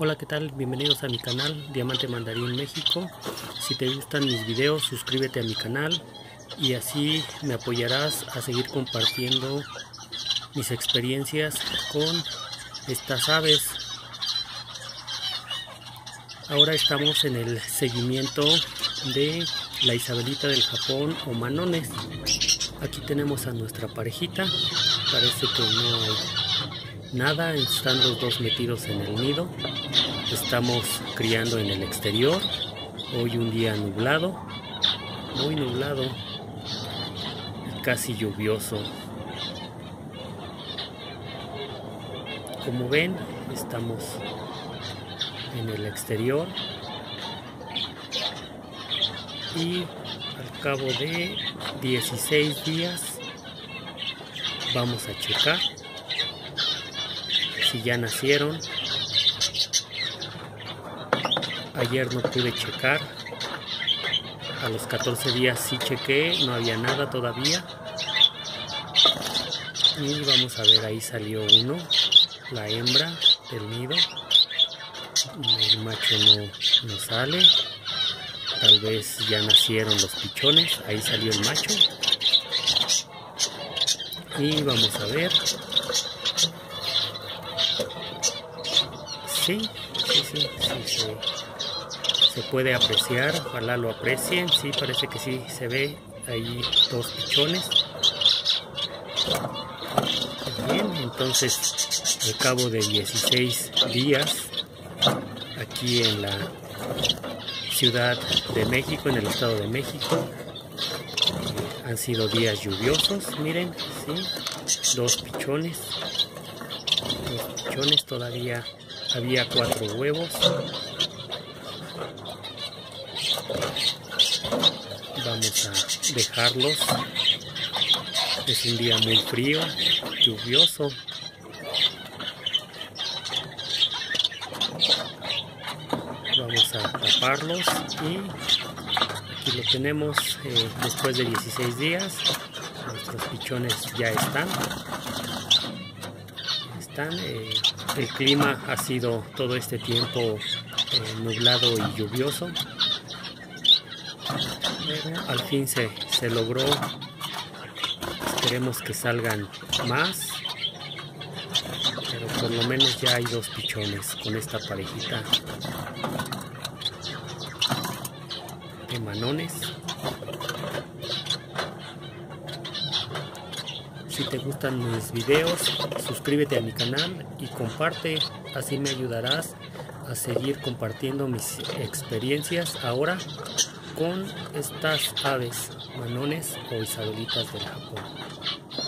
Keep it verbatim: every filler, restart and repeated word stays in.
Hola, ¿qué tal? Bienvenidos a mi canal Diamante Mandarín México. Si te gustan mis videos, suscríbete a mi canal y así me apoyarás a seguir compartiendo mis experiencias con estas aves. Ahora estamos en el seguimiento de la Isabelita del Japón o Manones. Aquí tenemos a nuestra parejita. Parece que no hay nada, están los dos metidos en el nido. Estamos criando en el exterior. Hoy un día nublado, muy nublado y casi lluvioso. Como ven, estamos en el exterior y al cabo de dieciséis días vamos a checar si ya nacieron. Ayer no pude checar, a los catorce días sí chequé, no había nada todavía. Y vamos a ver, ahí salió uno, la hembra del nido. El macho no, no sale, tal vez ya nacieron los pichones. Ahí salió el macho. Y vamos a ver. Sí, sí, sí, sí, sí. Se puede apreciar, ojalá lo aprecien. Sí, parece que sí se ve ahí dos pichones. Bien, entonces al cabo de dieciséis días aquí en la Ciudad de México, en el Estado de México, han sido días lluviosos. Miren, sí, dos pichones, dos pichones, todavía había cuatro huevos. Vamos a dejarlos. Es un día muy frío, lluvioso. Vamos a taparlos y aquí lo tenemos eh, después de dieciséis días. Nuestros pichones ya están. Están. Eh, el clima ha sido todo este tiempo eh, nublado y lluvioso. Pero al fin se, se logró. Esperemos que salgan más. Pero por lo menos ya hay dos pichones con esta parejita de manones. Si te gustan mis videos, suscríbete a mi canal y comparte, así me ayudarás a seguir compartiendo mis experiencias ahora con estas aves, manones o isabelitas del Japón.